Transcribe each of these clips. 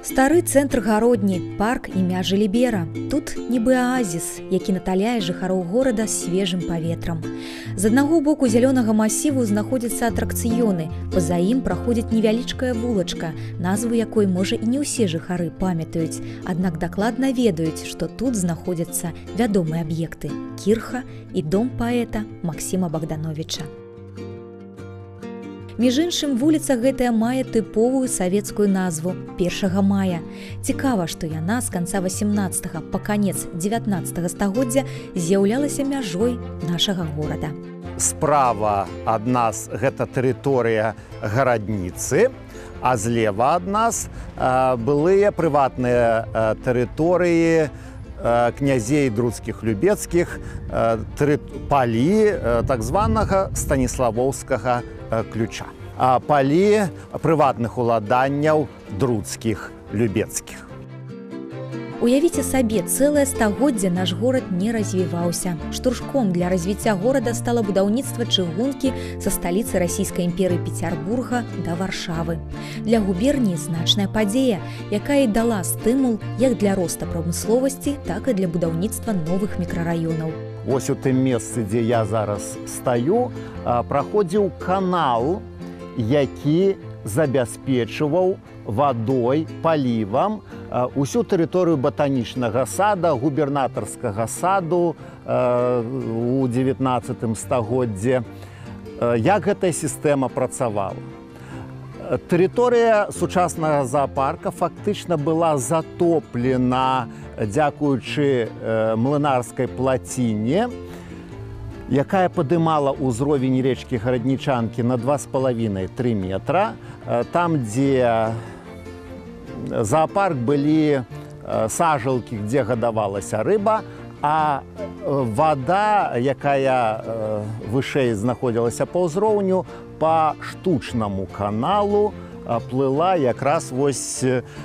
Стары цэнтр гародні, парк імя Жылібера. Тут нібы аазіс, які наталяе жыхароў горада свежым паветрам. З аднаго боку зялёнага масіву знаходзяцца атракцыёны. Па-за ім праходзіць невялічкая вулачка, назву якой, можа, і не ўсе жыхары памятаюць, аднак дакладна ведаюць, што тут знаходзяцца вядомыя аб'екты – кірха і дом паэта Максіма Богдановича. Між іншым, вуліца гэтая мае тыповую савецкую назву – 1 мая. Цікава, што яна з канца 18 па канец 19 стагоддзя з'яўлялася мяжой нашага горада. Справа ад нас гэта тэрыторыя гарадніцы, а злева ад нас былыя прыватныя тэрыторыі князей друцкіх любецкіх, палі так званага станіславоўскага ключа. Палі прыватных уладанняў друцкіх любецкіх. Уявіце сабе, цэлае стагоддзе наш горад не развіваўся. Штуршком для развіцця горада стала будаўніцтва чыгункі са сталіцы Расійскай імперыі Пецярбурга да Варшавы. Для губерніі значная падзея, якая і дала стымул як для роста прамысловасці, так і для будаўніцтва новых мікрараёнаў. Вось у тым месцы, дзе я зараз стаю, праходзіў канал, які забяспечваў вадой, палівам усю тэрыторыю батанічнага сада, губернатарскага саду у 19 стагоддзе. Як гэтая сістэма працавала? Тэрыторыя сучаснага заапарка фактычна была затоплена дзякуючы млынарскай плаціне, якая падымала ўзровень рэчкі Гараднічанкі на 2,5–3 метра. Там, дзе зоопарк, былі сажалкі, дзе гадавалася рыба, а вада, якая вышэй знаходзілася па ўзроўню, па штучнаму каналу плыла якраз вось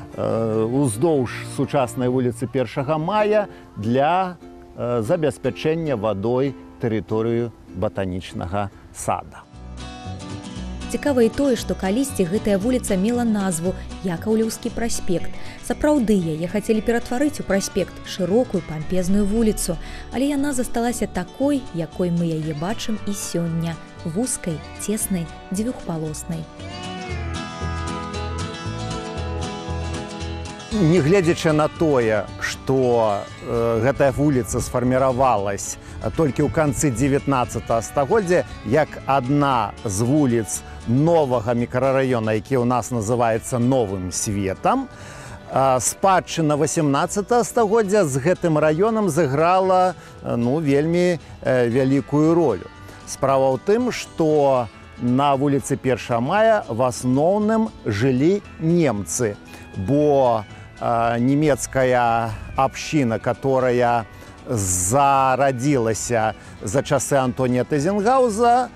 уздоўж сучаснай вуліцы 1 мая для забеспячэння вадой тэрыторыю батанічнага сада. Цікава і тое, што калісьці гэтая вуліца мела назву Якаўлеўскі праспект. Сапраўды, яе хацелі ператварыць у праспект, шырокую пампезную вуліцу, але яна засталася такой, якой мы яе бачым і сёння – вузкай, цеснай, дзвюхпалоснай. Нягледзячы на тое, што гэтая вуліца сфарміравалась толькі ў канцы 19 стагоддзя як адна з вуліц новага мікрараёна, які ў нас называецца Новым Светам, спадчына 18 стагоддзя з гэтым раёнам зыграла вельмі вялікую ролю. Справа ў тым, што на вуліцы 1 мая в асноўным жылі немцы, бо немецкая община, которая зародилася за часы Антонія Тезенгауза,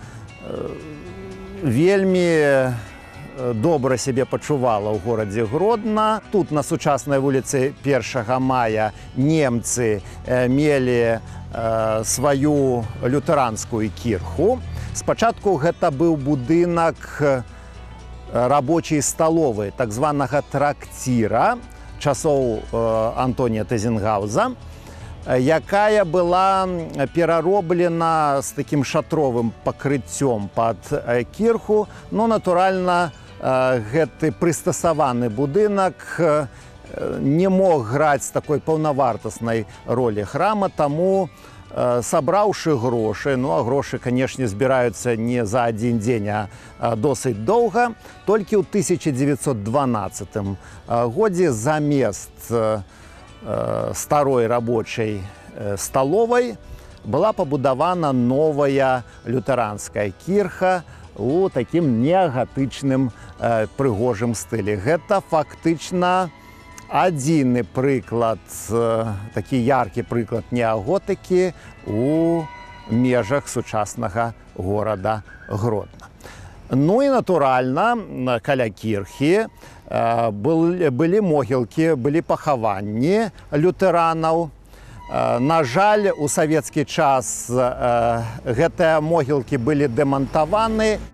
вельмі добра сябе пачувала ў горадзе Гродна. Тут на сучаснай вуліцы 1 мая немцы мелі сваю лютэранскую кірху. Спачатку гэта быў будынак рабочай сталовай, так званага трактира часоў Антонія Тезенгауза, якая была перароблена з такім шатровым пакрыццём пад кірху. Натуральна, гэты прыстасаваны будынак не мог граць такой паўнавартаснай ролі храма, таму сабраўшы грошы, а грошы, канешне, збіраюцца не за адзін дзень, а досыць доўга, толькі ў 1912 годзе замест старой рабочай сталовай была пабудавана новая лютэранская кірха у такім неагатычным прыгожым стылі. Гэта фактычна адзіны прыклад, такі яркі прыклад неаготыкі у межах сучаснага горада Гродна. І, натуральна, каля кірхі былі могілкі, былі пахаванні лютэранаў. На жаль, у савецкі час гэтыя могілкі былі дэмантаваны.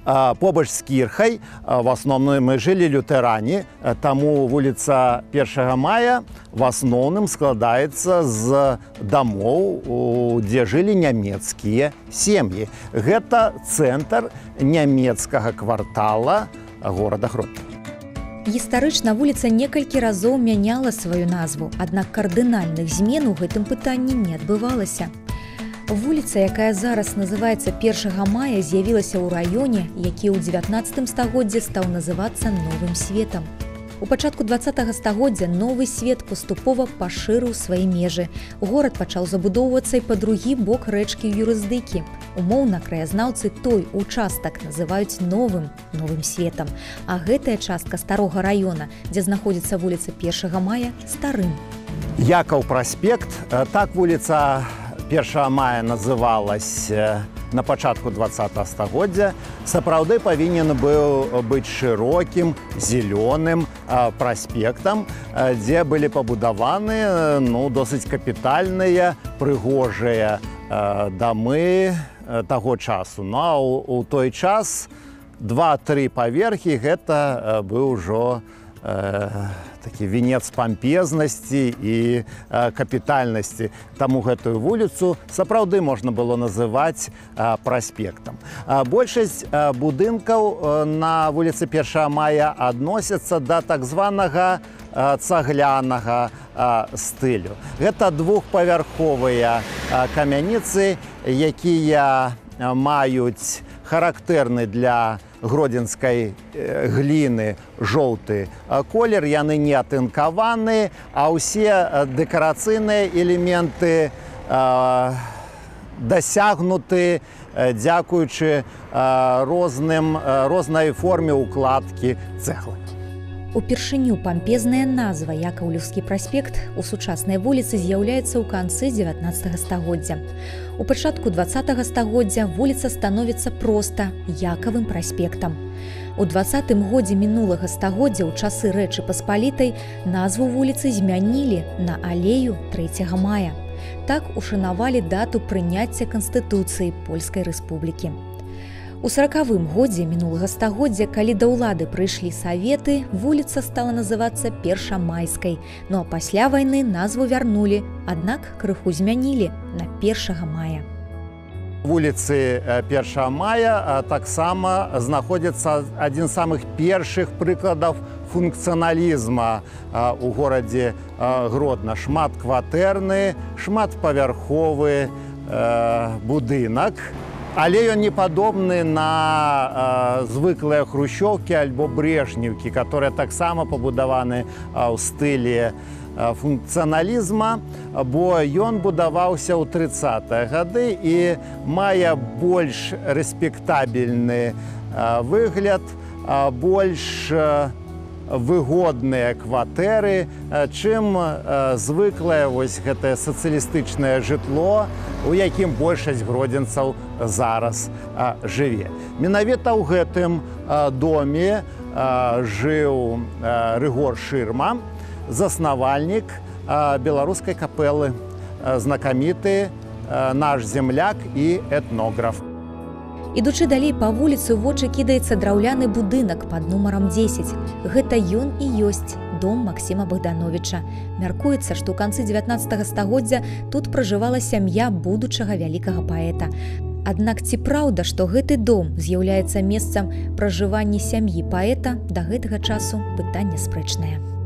Побач з кірхай в асноўным жылі лютэрані, таму вуліца 1 мая в асноўным складаецца з дамоў, дзе жылі нямецкія сем'і. Гэта цэнтр нямецкага квартала горада Гродна. Гістарычна вуліца некалькі разоў мяняла сваю назву, аднак кардынальных змен у гэтым пытанні не адбывалася. Вуліца, якая зараз называецца 1 мая, з'явілася ў раёне, які ў 19 стагоддзі стаў называцца Новым Светам. У пачатку 20 стагоддзя Новы Свет паступова пашырыў свае межы. Горад пачаў забудоўвацца і па другі бок рэчкі Юрыздыкі. Умоўна, краязнаўцы той участак называюць Новым Светам, а гэтая частка старога раёна, дзе знаходзіцца вуліца 1 мая, старым. Якаў праспект, так вуліца 1 мая называлась на пачатку 20 стагоддзя, сапраўды павінен быў быць шырокім, зялёным праспектам, дзе былі пабудаваны досыць капітальныя, прыгожыя дамы таго часу. А ў той час 2-3 паверхі гэта быў ужо такі венец пампезнасці і капітальнасці. Таму гэтую вуліцу сапраўды можна было называць праспектам. Большасць будынкаў на вуліцы 1 мая адносяцца да так званага цаглянага стылю. Гэта двухпавярховыя камяніцы, якія маюць характэрны для гродзенскай гліны жоўты колер, яны не атынкаваны, а ўсе дэкарацыйныя элементы дасягнуты дзякуючы рознай форме укладкі цэглы. Упершыню пампезная назва Якаўлеўскі праспект у сучаснай вуліцы з'яўляецца ў канцы 19 стагоддзя. У пачатку 20 стагоддзя вуліца становіцца проста Якавым праспектам. У 20-м годзе мінулага стагоддзя ў часы Рэчы Паспалітай назву вуліцы змянілі на алею 3 мая. Так ушанавалі дату прыняцця Канстытуцыі Польскай Рэспублікі. У 40-м годзе мінулага стагоддзя, калі да ўлады прыйшлі саветы, вуліца стала называцца Першамайскай, а пасля вайны назву вярнулі, аднак крыху змянілі на 1 мая. Вуліцы 1 мая таксама знаходзіцца адзін з самых першых прыкладаў функцыяналізма у горадзе Гродна. Шматкватэрны, шматпавярховы будынак, але ён не падобны на звыклыя хрущёўкі альбо брэжнеўкі, которые таксама пабудаваны ў стылі функцыяналізма, бо ён будаваўся ў 30-е гады і мае больш рэспектабельны выгляд, больш выгодныя кватэры, чым звыклае гэтае сацыялістычнае жытло, у якім большасць гродзенцаў зараз жыве. Менавіта ў гэтым доме жыў Рыгор Шырма, заснавальнік беларускай капэлы, знакаміты наш земляк і этнограф. Ідучы далей па вуліцы, у вочы кідаецца драўляны будынак пад нумарам 10. Гэта ён і ёсць дом Максіма Богдановича. Мяркуецца, што ў канцы 19 стагоддзя тут пражывала сям'я будучага вялікага паэта. Аднак ці праўда, што гэты дом з'яўляецца месцам пражывання сям'і паэта, да гэтага часу пытанне спрэчнае.